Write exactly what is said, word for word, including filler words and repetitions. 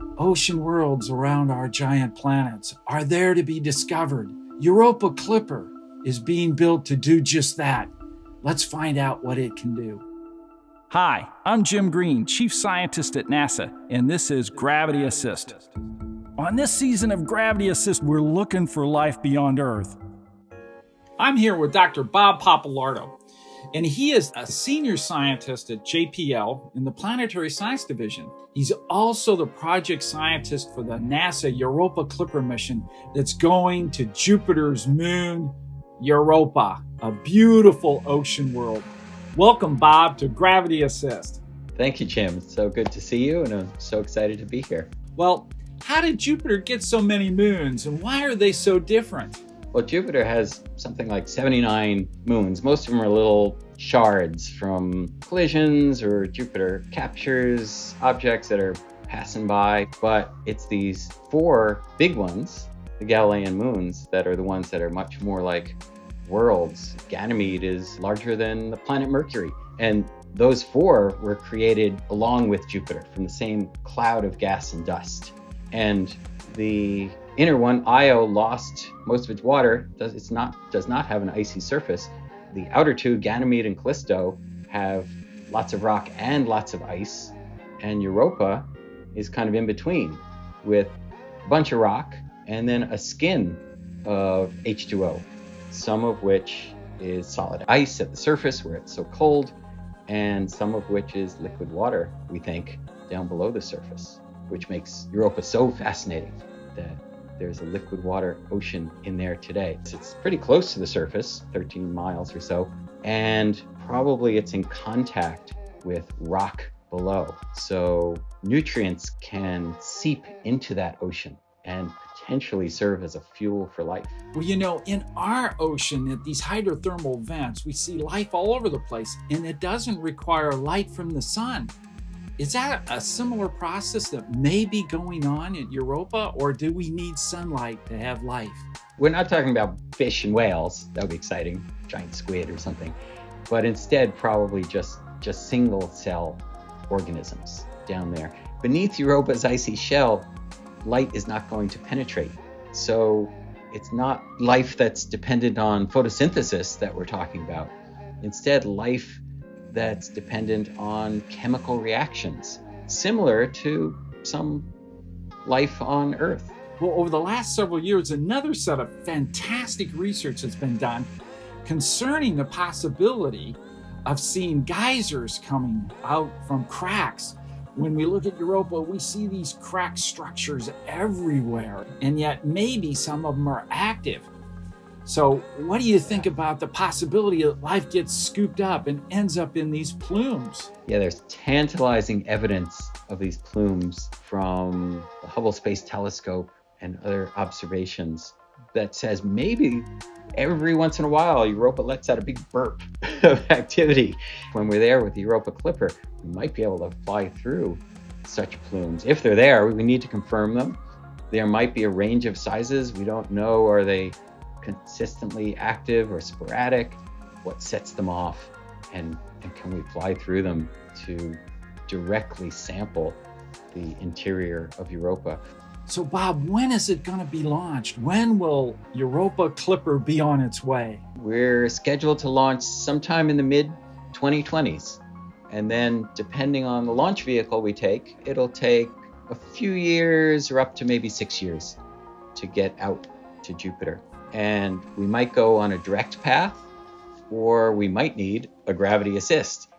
Ocean worlds around our giant planets are there to be discovered. Europa Clipper is being built to do just that. Let's find out what it can do. Hi, I'm Jim Green, Chief Scientist at NASA, and this is Gravity Assist. On this season of Gravity Assist, we're looking for life beyond Earth. I'm here with Doctor Bob Pappalardo, and he is a senior scientist at J P L in the Planetary Science Division. He's also the project scientist for the NASA Europa Clipper mission that's going to Jupiter's moon, Europa, a beautiful ocean world. Welcome, Bob, to Gravity Assist. Thank you, Jim. It's so good to see you, and I'm so excited to be here. Well, how did Jupiter get so many moons, and why are they so different? Well, Jupiter has something like seventy-nine moons. Most of them are little shards from collisions, or Jupiter captures objects that are passing by. But it's these four big ones, the Galilean moons, that are the ones that are much more like worlds. Ganymede is larger than the planet Mercury. And those four were created along with Jupiter from the same cloud of gas and dust. And the inner one, Io, lost most of its water. Does, it's not, does not have an icy surface. The outer two, Ganymede and Callisto, have lots of rock and lots of ice. And Europa is kind of in between, with a bunch of rock and then a skin of H two O, some of which is solid ice at the surface where it's so cold, and some of which is liquid water, we think, down below the surface, which makes Europa so fascinating that there's a liquid water ocean in there today. It's pretty close to the surface, thirteen miles or so, and probably it's in contact with rock below. So nutrients can seep into that ocean and potentially serve as a fuel for life. Well, you know, in our ocean, at these hydrothermal vents, we see life all over the place, and it doesn't require light from the sun. Is that a similar process that may be going on at Europa, or do we need sunlight to have life? We're not talking about fish and whales. That would be exciting, giant squid or something. But instead, probably just, just single cell organisms down there. Beneath Europa's icy shell, light is not going to penetrate. So it's not life that's dependent on photosynthesis that we're talking about. Instead, life that's dependent on chemical reactions, similar to some life on Earth. Well, over the last several years, another set of fantastic research has been done concerning the possibility of seeing geysers coming out from cracks. When we look at Europa, we see these crack structures everywhere, and yet maybe some of them are active. So what do you think about the possibility that life gets scooped up and ends up in these plumes? Yeah, there's tantalizing evidence of these plumes from the Hubble Space Telescope and other observations that says maybe every once in a while Europa lets out a big burp of activity. When we're there with the Europa Clipper, we might be able to fly through such plumes. If they're there, we need to confirm them. There might be a range of sizes. We don't know, are they consistently active or sporadic? What sets them off? And, and can we fly through them to directly sample the interior of Europa? So Bob, when is it going to be launched? When will Europa Clipper be on its way? We're scheduled to launch sometime in the mid twenty twenties. And then depending on the launch vehicle we take, it'll take a few years or up to maybe six years to get out to Jupiter. And we might go on a direct path, or we might need a gravity assist.